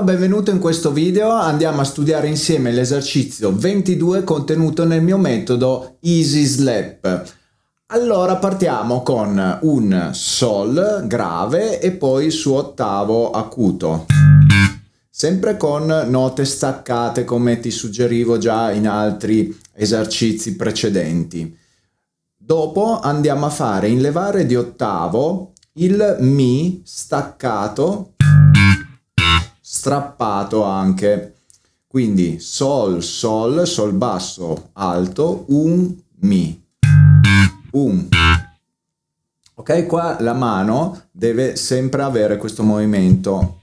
benvenuto in questo video. Andiamo a studiare insieme l'esercizio 22 contenuto nel mio metodo Easy Slap. Allora partiamo con un Sol grave e poi il suo ottavo acuto. Sempre con note staccate come ti suggerivo già in altri esercizi precedenti. Dopo andiamo a fare in levare di ottavo il Mi staccato, strappato anche. Quindi Sol, Sol, Sol basso, alto, un Mi. Un. Ok, qua la mano deve sempre avere questo movimento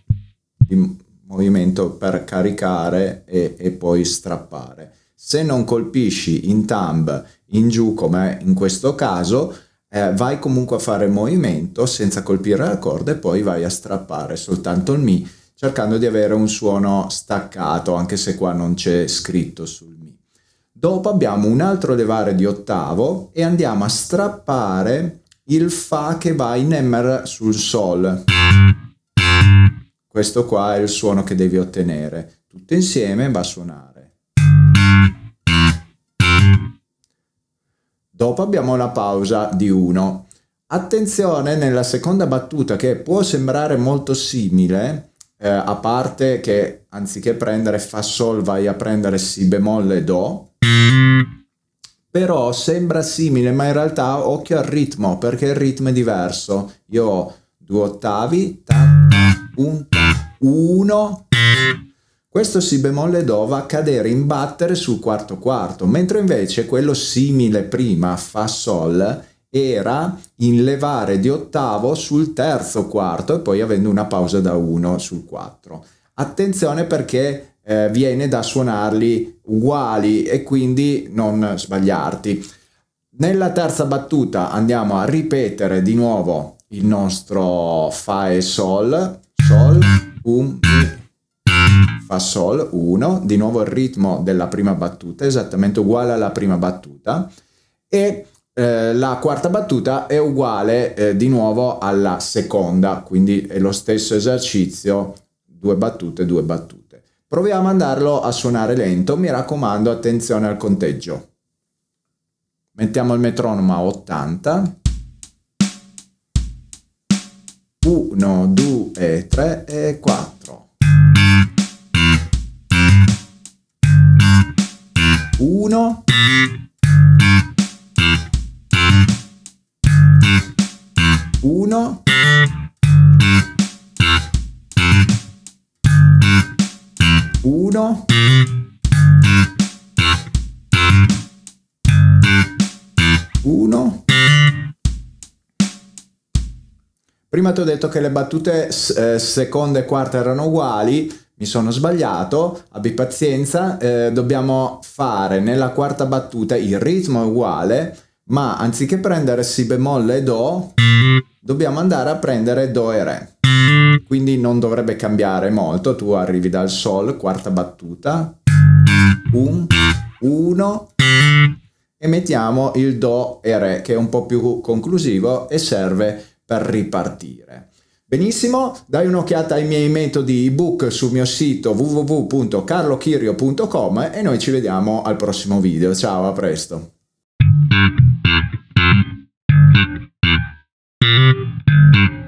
per caricare e poi strappare. Se non colpisci in thumb in giù come in questo caso, vai comunque a fare il movimento senza colpire la corda e poi vai a strappare soltanto il Mi, cercando di avere un suono staccato, anche se qua non c'è scritto sul Mi. Dopo abbiamo un altro levare di ottavo e andiamo a strappare il Fa che va in Emmer sul Sol. Questo qua è il suono che devi ottenere. Tutto insieme va a suonare. Dopo abbiamo la pausa di 1. Attenzione nella seconda battuta, che può sembrare molto simile, a parte che anziché prendere Fa Sol vai a prendere Si bemolle Do, però sembra simile, ma in realtà occhio al ritmo, perché il ritmo è diverso. Io ho 2 ottavi, ta, un, ta, 1. Questo Si bemolle Do va a cadere in battere sul quarto quarto, mentre invece quello simile prima, Fa Sol, era in levare di ottavo sul terzo quarto e poi avendo una pausa da 1 sul 4. Attenzione perché viene da suonarli uguali e quindi non sbagliarti. Nella terza battuta andiamo a ripetere di nuovo il nostro Fa e Sol, Sol, Un, Mi. Fa Sol 1, di nuovo il ritmo della prima battuta, esattamente uguale alla prima battuta, e la quarta battuta è uguale di nuovo alla seconda, quindi è lo stesso esercizio, 2 battute, 2 battute. Proviamo ad andarlo a suonare lento, mi raccomando attenzione al conteggio. Mettiamo il metronomo a 80. 1, 2, 3 e 4. 1, 1, 1, 1. Prima ti ho detto che le battute seconda e quarta erano uguali, mi sono sbagliato, abbi pazienza, dobbiamo fare nella quarta battuta il ritmo è uguale, ma anziché prendere Si bemolle e Do, dobbiamo andare a prendere Do e Re. Quindi non dovrebbe cambiare molto, tu arrivi dal Sol, quarta battuta, 1, e mettiamo il Do e Re, che è un po' più conclusivo e serve per ripartire. Benissimo, dai un'occhiata ai miei metodi ebook sul mio sito www.carlochirio.com e noi ci vediamo al prossimo video. Ciao, a presto!